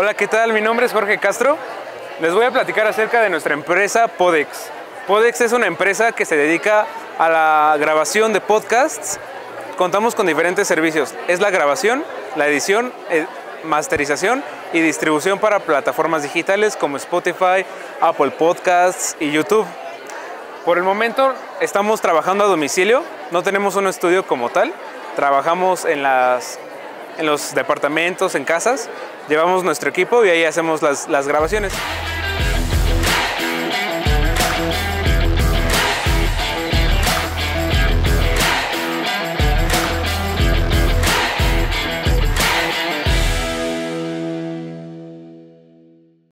Hola, ¿qué tal? Mi nombre es Jorge Castro. Les voy a platicar acerca de nuestra empresa Podex. Podex es una empresa que se dedica a la grabación de podcasts. Contamos con diferentes servicios. Es la grabación, la edición, masterización y distribución para plataformas digitales como Spotify, Apple Podcasts y YouTube. Por el momento estamos trabajando a domicilio, no tenemos un estudio como tal. Trabajamos en los departamentos, en casas, llevamos nuestro equipo y ahí hacemos las grabaciones.